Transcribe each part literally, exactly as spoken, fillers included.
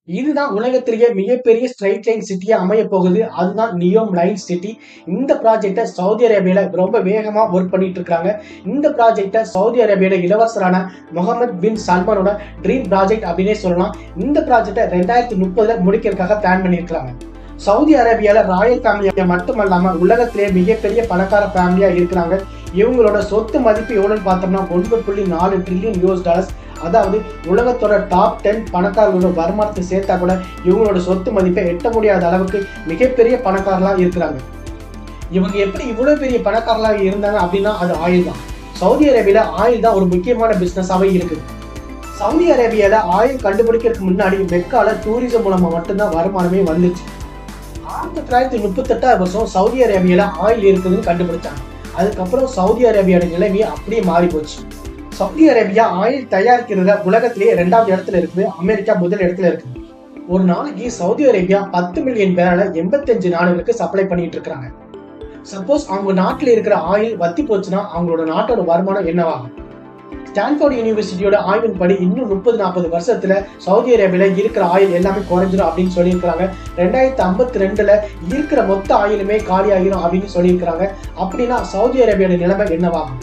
இதுதான் உலகத்திலேயே மிகப்பெரிய ஸ்ட்ரைட் லைன் சிட்டியா அமைய போகுது. அதுதான் நியோம் லைன் சிட்டி. இந்த ப்ராஜெக்டை சவுதி அரேபியால ரொம்ப வேகமா ஒர்க் பண்ணிட்டு இருக்காங்க. இந்த ப்ராஜெக்டை சவுதி அரேபியால இளவரசரான முகமது பின் சல்மானோட ட்ரீம் ப்ராஜெக்ட் அப்படின்னே சொல்லலாம். இந்த ப்ராஜெக்டை ரெண்டாயிரத்தி முப்பதுல முடிக்கிறதுக்காக பிளான் பண்ணியிருக்காங்க. சவுதி அரேபியால ராயல் ஃபேமிலியா மட்டுமல்லாம உலகத்திலேயே மிகப்பெரிய பணக்கார ஃபேமிலியா இருக்கிறாங்க. இவங்களோட சொத்து மதிப்பு எவ்வளவுன்னு பார்த்தோம்னா ஒன்று புள்ளி நாலு ட்ரில்லியன் யூஎஸ் டாலர்ஸ். அதாவது உலகத்தோட டாப் டென் பணக்காரர்களோட வருமானத்தை சேர்த்தா கூட இவங்களோட சொத்து மதிப்பை எட்ட முடியாத அளவுக்கு மிகப்பெரிய பணக்காரர்களா இருக்கிறாங்க. இவங்க எப்படி இவ்வளவு பெரிய பணக்காரர்களாக இருந்தாங்க அப்படின்னா அது ஆயில் தான். சவுதி அரேபியால ஆயில் தான் ஒரு முக்கியமான பிசினஸாவே இருக்குது. சவுதி அரேபியால ஆயில் கண்டுபிடிக்கிறதுக்கு முன்னாடி மெக்கால டூரிசம் மூலமா மட்டும்தான் வருமானமே வந்துச்சு. ஆயிரத்தி தொள்ளாயிரத்தி முப்பத்தி எட்டாவது வருஷம் சவுதி அரேபியால ஆயில் இருக்குதுன்னு கண்டுபிடிச்சாங்க. அதுக்கப்புறம் சவுதி அரேபியாவோட நிலைமையை அப்படியே மாறி போச்சு. சவுதி அரேபியா ஆயில் தயாரிக்கிறதுல உலகத்திலேயே ரெண்டாவது இடத்துல இருக்குது. அமெரிக்கா முதல் இடத்துல இருக்குது. ஒரு நாளைக்கு சவுதி அரேபியா பத்து மில்லியன் பேரலை எண்பத்தி அஞ்சு நாடுகளுக்கு சப்ளை பண்ணிட்டு இருக்காங்க. சப்போஸ் அவங்க நாட்டில் இருக்கிற ஆயில் வத்தி போச்சுன்னா அவங்களோட நாட்டோட வருமானம் என்னவாகும்? ஸ்டான்ஃபோர்ட் யூனிவர்சிட்டியோட ஆய்வின் படி இன்னும் முப்பது நாற்பது வருஷத்துல சவுதி அரேபியால இருக்கிற ஆயில் எல்லாமே குறைஞ்சிடும் அப்படின்னு சொல்லியிருக்காங்க. ரெண்டாயிரத்தி ஐம்பத்தி ரெண்டுல இருக்கிற மொத்த ஆயிலுமே காலி ஆகிரும் அப்படின்னு சொல்லியிருக்காங்க. அப்படின்னா சவுதி அரேபியாவோட நிலைமை என்னவாகும்?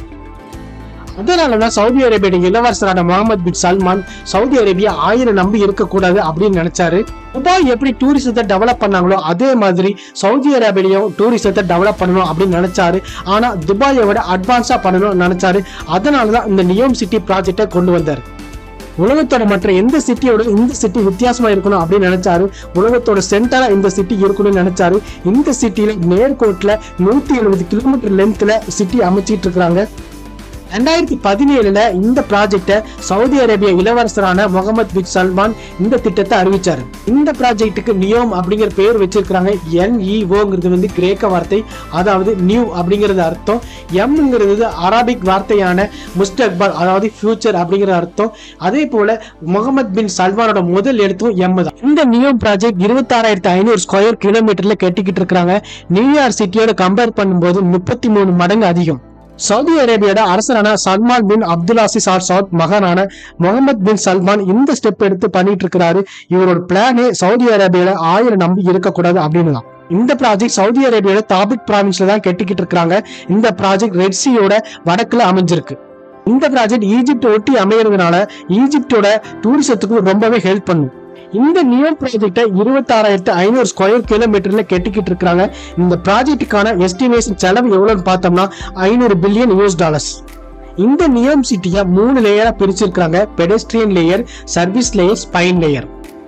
அதனாலதான் சவுதி அரேபியா இளவரசரான Mohammed bin Salman Saudi Arabia ஆயிரம் நம்பி இருக்கக்கூடாது அப்படின்னு நினைச்சாரு. துபாய் எப்படி டூரிசத்தை டெவலப் பண்ணாங்களோ அதே மாதிரி சவுதி அரேபியாவையும் டூரிசத்தை டெவலப் பண்ணணும் அப்படின்னு நினைச்சாரு. ஆனா துபாயை விட அட்வான்ஸா பண்ணணும்னு நினைச்சாரு. அதனாலதான் இந்த நியோம் சிட்டி ப்ராஜெக்டை கொண்டு வந்தாரு. உலகத்தோட மற்ற எந்த சிட்டியோட இந்த சிட்டி வித்தியாசமா இருக்கணும் அப்படின்னு நினைச்சாரு. உலகத்தோட சென்டரா இந்த சிட்டி இருக்கணும்னு நினைச்சாரு. இந்த சிட்டியில நேர்கோட்ல நூத்தி எழுபது கிலோமீட்டர் லென்த்ல சிட்டி அமைச்சிட்டு இருக்காங்க. ரெண்டாயிரத்தி பதினேழுல இந்த ப்ராஜெக்டை சவுதி அரேபியா இளவரசரான முகமது பின் சல்மான் இந்த திட்டத்தை அறிவிச்சாரு. இந்த ப்ராஜெக்டுக்கு நியோம் அப்படிங்கிற பேர் வச்சிருக்காங்க. என்இஓங்கிறது வந்து கிரேக்க வார்த்தை, அதாவது நியூ அப்படிங்கிறது அர்த்தம். எம்ங்கிறது அரபிக் வார்த்தையான முஸ்தக்பல், அதாவது ஃபியூச்சர் அப்படிங்கிற அர்த்தம். அதே போல முகமது பின் சல்மானோட முதல் எழுத்தும் எம் தான். இந்த நியோம் ப்ராஜெக்ட் இருபத்தி ஆறாயிரத்தி ஐநூறு ஸ்கொயர் கிலோமீட்டர்ல கட்டிக்கிட்டு இருக்காங்க. நியூயார்க் சிட்டியோட கம்பேர் பண்ணும்போது முப்பத்தி மூணு மடங்கு அதிகம். சவுதி அரேபியாவோட அரசரான Salman bin Abdul Aziz Al Saud மகனான முகமது பின் சல்மான் இந்த ஸ்டெப் எடுத்து பண்ணிட்டு இருக்கிறாரு. இவரோட பிளானே சவுதி அரேபியால ஆயிரம் நம்பி இருக்கக்கூடாது அப்படின்னு தான். இந்த ப்ராஜெக்ட் சவுதி அரேபியாவோட தாபுக் ப்ராவின்ஸ்ல தான் கட்டிக்கிட்டு இருக்காங்க. இந்த ப்ராஜெக்ட் ரெட் சீயோட வடக்குல அமைஞ்சிருக்கு. இந்த ப்ராஜெக்ட் ஈஜிப்ட் ஒட்டி அமைகிறதுனால ஈஜிப்டோட டூரிசத்துக்கு ரொம்பவே ஹெல்ப் பண்ணும். இந்த நியோம் ப்ராஜெக்டை இருபத்தி ஆறாயிரத்தி ஐநூறு ஸ்கொயர் கிலோமீட்டர்ல கட்டிக்கிட்டு இருக்காங்க. இந்த ப்ராஜெக்டுக்கான எஸ்டிமேஷன் செலவு எவ்வளவுன்னு பார்த்தோம்னா ஐநூறு பில்லியன் யூஎஸ் டாலர்ஸ். இந்த நியோம் சிட்டியை மூணு லேயரா பிரிச்சிருக்காங்க. Pedestrian layer, service layer, spine layer.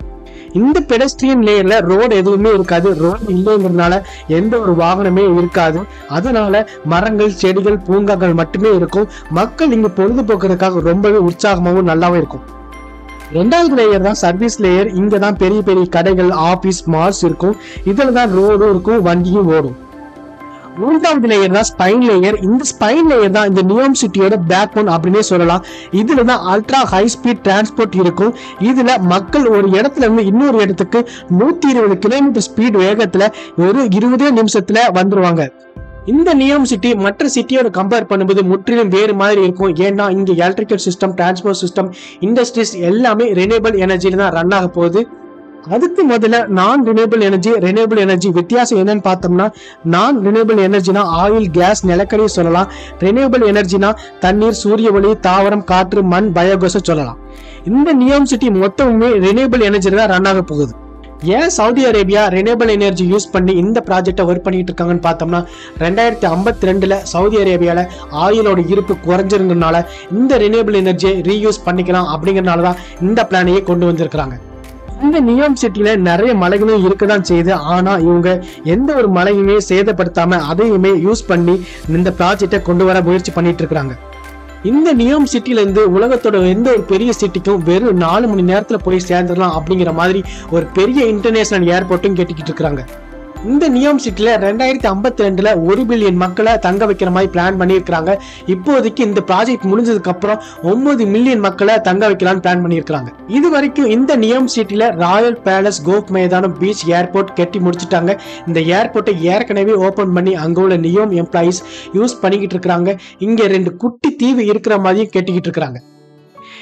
இந்த பெடஸ்ட்ரியன் லேயர்ல ரோடு எதுவுமே இருக்காது. ரோடு இல்லைங்கிறதுனால எந்த ஒரு வாகனமே இருக்காது. அதனால மரங்கள், செடிகள், பூங்காக்கள் மட்டுமே இருக்கும். மக்கள் இங்க பொழுதுபோக்குறதுக்காக ரொம்பவே உற்சாகமாகவும் நல்லாவும் இருக்கும். ரெண்டாவது லேயர் தான் சர்வீஸ் லேயர். இங்க தான் பெரிய பெரிய கடைகள், ஆபீஸ், மால்ஸ் இருக்கும். இதுல தான் ரோடும் இருக்கும், வண்டியும் ஓடும். மூன்றாவது லேயர் தான் ஸ்பைன் லேயர். இந்த ஸ்பைன் லேயர் தான் இந்த நியோம் சிட்டியோட பேக் போன் அப்படின்னே சொல்லலாம். இதுல தான் அல்ட்ரா ஹை ஸ்பீட் டிரான்ஸ்போர்ட் இருக்கும். இதுல மக்கள் ஒரு இடத்துல இருந்து இன்னொரு இடத்துக்கு நூத்தி இருபது கிலோமீட்டர் ஸ்பீட் வேகத்துல ஒரு இருபதே நிமிஷத்துல வந்துருவாங்க. இந்த நியோம் சிட்டி மற்ற சிட்டியோட கம்பேர் பண்ணும்போது முற்றிலும் வேறு மாதிரி இருக்கும். ஏன்னா இங்க electrical system, transport system, industries எல்லாமே ரெனியூவபிள் எனர்ஜில தான் ரன் ஆக போகுது. அதுக்கு முதல்ல நான் ரினியூவபிள் எனர்ஜி, ரெனியூவபிள் எனர்ஜி வித்தியாசம் என்னன்னு பார்த்தோம்னா, நான் ரினியூவபிள் எனர்ஜினா ஆயில், கேஸ், நிலக்கரி சொல்லலாம். ரெனியூவபிள் எனர்ஜினா தண்ணீர், சூரிய ஒளி, தாவரம், காற்று, மண், பயோகேஸ் சொல்லலாம். இந்த நியோம் சிட்டி மொத்தமுமே ரெனியூவபிள் எனர்ஜில தான் ரன் ஆக போகுது. ஏன் Saudi Arabia renewable energy use பண்ணி இந்த ப்ராஜெக்டை ஒர்க் பண்ணிட்டு இருக்காங்கன்னு பார்த்தோம்னா, ரெண்டாயிரத்தி ஐம்பத்தி ரெண்டுல சவுதி அரேபியால ஆயிலோட இருப்பு குறைஞ்சிருந்ததுனால இந்த ரெனியூவபிள் எனர்ஜியை ரீயூஸ் பண்ணிக்கலாம் அப்படிங்கறதுனால தான் இந்த பிளானையே கொண்டு வந்திருக்காங்க. இந்த நியோம் சிட்டில நிறைய மலைகளும் இருக்கதான் செய்யுது. ஆனா இவங்க எந்த ஒரு மலையுமே சேதப்படுத்தாம அதையுமே யூஸ் பண்ணி இந்த ப்ராஜெக்டை கொண்டு வர முயற்சி பண்ணிட்டு இருக்காங்க. இந்த நியோம் சிட்டில இருந்து உலகத்தோட எந்த ஒரு பெரிய சிட்டிக்கும் வெறும் நாலு மணி நேரத்துல போய் சேர்ந்துடலாம் அப்படிங்கிற மாதிரி ஒரு பெரிய இன்டர்நேஷனல் ஏர்போர்ட்டும் கட்டிக்கிட்டு இருக்காங்க. இந்த நியோம் சிட்டில ரெண்டாயிரத்தி ஐம்பத்தி ரெண்டுல ஒரு பில்லியன் மக்களை தங்க வைக்கிற மாதிரி பிளான் பண்ணியிருக்காங்க. இப்போதைக்கு இந்த ப்ராஜெக்ட் முடிஞ்சதுக்கு அப்புறம் ஒன்பது மில்லியன் மக்களை தங்க வைக்கலாம்னு பிளான் பண்ணியிருக்காங்க. இது வரைக்கும் இந்த நியோம் சிட்டில ராயல் பேலஸ், கோப் மைதானம், பீச், ஏர்போர்ட் கட்டி முடிச்சுட்டாங்க. இந்த ஏர்போர்ட்டை ஏற்கனவே ஓபன் பண்ணி அங்க உள்ள நியோம் எம்ப்ளாயிஸ் யூஸ் பண்ணிக்கிட்டு இருக்காங்க. இங்க ரெண்டு குட்டி தீவு இருக்கிற மாதிரியும் கட்டிக்கிட்டு இருக்காங்க.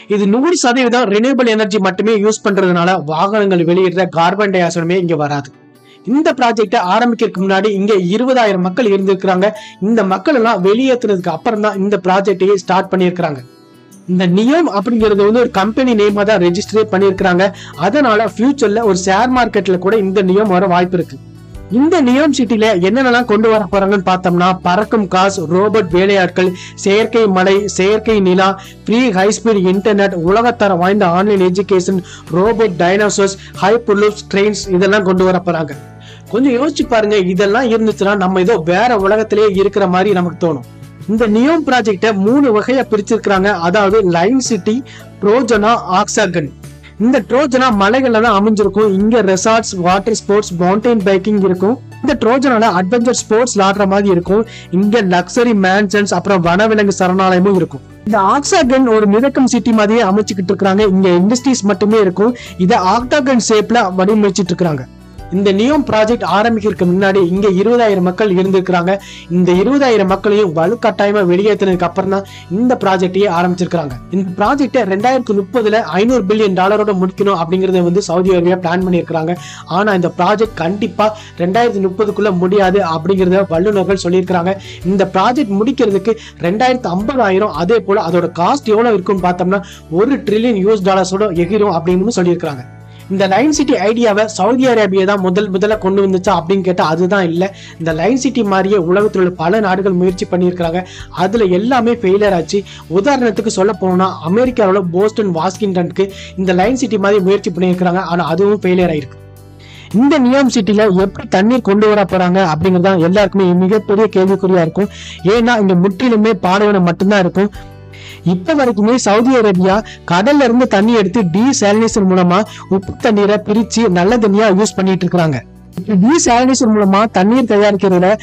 இது நூறு சதவீதம் ரினியூவபிள் எனர்ஜி மட்டுமே யூஸ் பண்றதுனால வாகனங்கள் வெளியிடுற கார்பன் டை ஆக்சைடுமே இங்க வராது. இந்த ப்ராஜெக்டை ஆரம்பிக்கிறதுக்கு முன்னாடி இங்க இருபதாயிரம் மக்கள் இருந்திருக்கிறாங்க. இந்த மக்கள் எல்லாம் வெளியேற்றுறதுக்கு அப்புறம் தான் இந்த ப்ராஜெக்டையே ஸ்டார்ட் பண்ணியிருக்கிறாங்க. இந்த நியோம் அப்படிங்கிறது வந்து ஒரு கம்பெனி நேமா தான் ரெஜிஸ்டரே பண்ணியிருக்கிறாங்க. அதனால ஃபியூச்சர்ல ஒரு ஷேர் மார்க்கெட்ல கூட இந்த நியோம் வர வாய்ப்பு இருக்கு. இந்த நியோம் சிட்டில என்னென்னலாம் கொண்டு வர போறாங்கன்னு பார்த்தோம்னா பறக்கும் காஸ், ரோபோட் வேலையாட்கள், செயற்கை மலை, செயற்கை நிலா, ஃப்ரீ ஹை ஸ்பீட் இன்டர்நெட், உலகத்தர வாய்ந்த online education, robot dinosaurs, hyperloops, trains இதெல்லாம் கொண்டு வர போறாங்க. கொஞ்சம் யோசிச்சு பாருங்க, இதெல்லாம் இருந்துச்சுன்னா நம்ம ஏதோ வேற உலகத்திலேயே இருக்கிற மாதிரி நமக்கு தோணும். இந்த நியோம் ப்ராஜெக்ட மூணு வகையா பிரிச்சிருக்கிறாங்க. அதாவது லைன் சிட்டி, ட்ரோஜனா, ஆக்ஸாகன். இந்த ட்ரோஜனா மலைகள்ல தான் அமைஞ்சிருக்கும். இங்க resorts, water sports, mountain biking இருக்கும். இந்த ட்ரோஜனால அட்வென்ச்சர் ஸ்போர்ட்ஸ் விளாடுற மாதிரி இருக்கும். இங்க லக்ஸரி மேன்ஷன்ஸ் அப்புறம் வனவிலங்கு சரணாலயமும் இருக்கும். இந்த ஆக்ஸாகன் ஒரு மிதக்கும் சிட்டி மாதிரியே அமைச்சுக்கிட்டு இருக்காங்க. இங்க இண்டஸ்ட்ரீஸ் மட்டுமே இருக்கும். இதை ஆக்டாகன் ஷேப்ல வடிவமைச்சிட்டு இருக்காங்க. இந்த நியோம் ப்ராஜெக்ட் ஆரம்பிக்கிறதுக்கு முன்னாடி இங்க இருபதாயிரம் மக்கள் இருந்திருக்கிறாங்க. இந்த இருபதாயிரம் மக்களையும் வலுக்கட்டாயமா வெளியேற்றினதுக்கு அப்புறம் தான் இந்த ப்ராஜெக்டையே ஆரம்பிச்சிருக்காங்க. இந்த ப்ராஜெக்டை ரெண்டாயிரத்தி முப்பதுல ஐநூறு பில்லியன் டாலரோட முடிக்கணும் அப்படிங்கறத வந்து சவுதி அரேபியா பிளான் பண்ணியிருக்காங்க. ஆனா இந்த ப்ராஜெக்ட் கண்டிப்பா ரெண்டாயிரத்தி முப்பதுக்குள்ள முடியாது அப்படிங்கறத வல்லுநர்கள் சொல்லியிருக்காங்க. இந்த ப்ராஜெக்ட் முடிக்கிறதுக்கு ரெண்டாயிரத்தி ஐம்பதாயிரம் அதே போல அதோட காஸ்ட் எவ்வளவு இருக்குன்னு பார்த்தோம்னா ஒரு ட்ரில்லியன் யூஎஸ் டாலர்ஸோட எகிரும் அப்படின்னு சொல்லியிருக்காங்க. இந்த லைன் சிட்டி ஐடியாவை சவுதி அரேபியா தான் முதல் முதல்ல கொண்டு வந்துச்சா அப்படின்னு கேட்டா அதுதான் இல்லை. இந்த லைன் சிட்டி மாதிரியே உலகத்தில் உள்ள பல நாடுகள் முயற்சி பண்ணியிருக்கிறாங்க. அதுல எல்லாமே ஃபெயிலியர் ஆச்சு. உதாரணத்துக்கு சொல்ல போனோம்னா அமெரிக்காவோட போஸ்டன், வாஷிங்டனுக்கு இந்த லைன் சிட்டி மாதிரி முயற்சி பண்ணியிருக்கிறாங்க. ஆனா அதுவும் ஃபெயிலியர் ஆயிருக்கு. இந்த நியோம் சிட்டில எப்படி தண்ணீர் கொண்டு வர போறாங்க அப்படிங்கறதான் எல்லாருக்குமே மிகப்பெரிய கேள்விக்குறியா இருக்கும். ஏன்னா இங்க முற்றிலுமே பாலைவனம் மட்டும்தான் இருக்கும். இப்ப வரைக்குமே சவுதி அரேபியா கடல்ல இருந்து தண்ணி எடுத்து டீசாலினேஷன் மூலமா உப்பு தண்ணீரை பிரிச்சு நல்ல தண்ணியா யூஸ் பண்ணிட்டு இருக்காங்க. டீசாலினேஷன் மூலமா தண்ணீர் தயாரிக்கிறதுல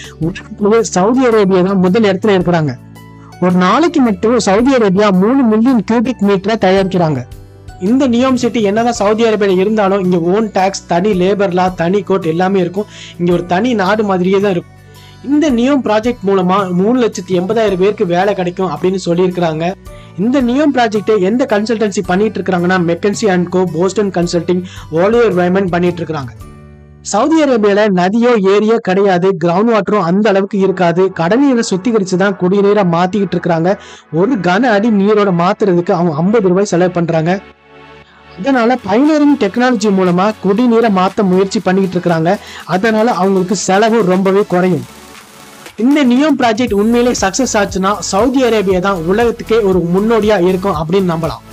சவுதி அரேபியா தான் முதல் இடத்துல இருக்கிறாங்க. ஒரு நாளைக்கு மட்டும் சவுதி அரேபியா மூணு மில்லியன் கியூபிக் மீட்டரை தயாரிக்கிறாங்க. இந்த நியோம் சிட்டி என்னதான் சவுதி அரேபியால இருந்தாலும் இங்க ஓன் டாக்ஸ், தனி லேபர் லா, தனி கோர்ட் எல்லாமே இருக்கும். இங்க ஒரு தனி நாடு மாதிரியே தான் இருக்கும். இந்த நியோம் ப்ராஜெக்ட் மூலமா மூணு லட்சத்தி எண்பதாயிரம் பேருக்கு வேலை கிடைக்கும் அப்படின்னு சொல்லியிருக்கிறாங்க. இந்த நியோம் ப்ராஜெக்ட் எந்த கன்சல்டன்சி பண்ணிட்டு இருக்காங்கன்னா McKinsey and Co, Boston consulting, Oliver Wyman பண்ணிட்டு இருக்காங்க. சவுதி அரேபியால நதியோ ஏரியோ கிடையாது. கிரவுண்ட் வாட்டரும் அந்த அளவுக்கு இருக்காது. கடல் நீரை சுத்திகரிச்சுதான் குடிநீரை மாத்திக்கிட்டு இருக்காங்க. ஒரு கன அடி நீரோட மாத்துறதுக்கு அவங்க ஐம்பது ரூபாய் செலவு பண்றாங்க. அதனால பைனரிங் டெக்னாலஜி மூலமா குடிநீரை மாத்த முயற்சி பண்ணிட்டு இருக்காங்க. அதனால அவங்களுக்கு செலவு ரொம்பவே குறையும். இந்த நியோம் ப்ராஜெக்ட் உண்மையிலே சக்சஸ் ஆச்சுன்னா சவுதி அரேபியா தான் உலகத்துக்கே ஒரு முன்னோடியா இருக்கும் அப்படின்னு நம்பலாம்.